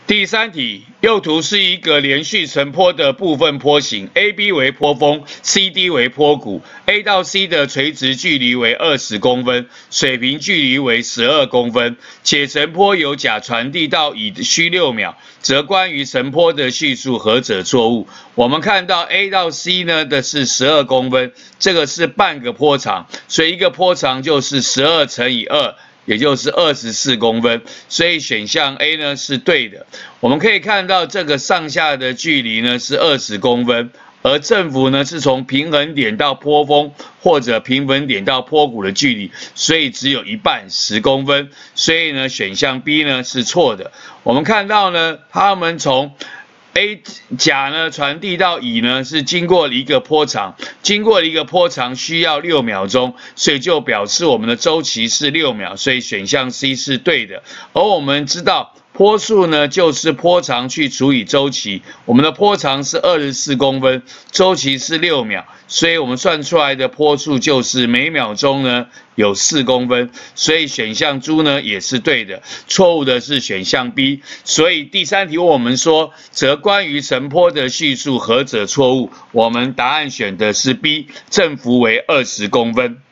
第三题，右图是一个连续成坡的部分坡形 ，AB 为坡峰 ，CD 为坡谷 ，A 到 C 的垂直距离为20公分，水平距离为12公分，且成坡由甲传递到乙需6秒，则关于成坡的叙述何者错误？我们看到 A 到 C 呢的是12公分，这个是半个坡长，所以一个坡长就是12乘以2。也就是24公分，所以选项 A 呢是对的。我们可以看到这个上下的距离呢是20公分，而振幅呢是从平衡点到坡峰或者平衡点到坡谷的距离，所以只有一半10公分，所以呢选项 B 呢是错的。我们看到呢，他们从甲呢传递到乙呢是经过了一个坡长，需要6秒钟，所以就表示我们的周期是6秒，所以选项 C 是对的。而我们知道坡数呢就是坡长去除以周期，我们的坡长是24公分，周期是6秒，所以我们算出来的坡数就是每秒钟呢有4公分，所以选项D呢也是对的，错误的是选项 B。所以第三题我们说，则关于成坡的叙述何者错误？我们答案选的是 B， 振幅为20公分。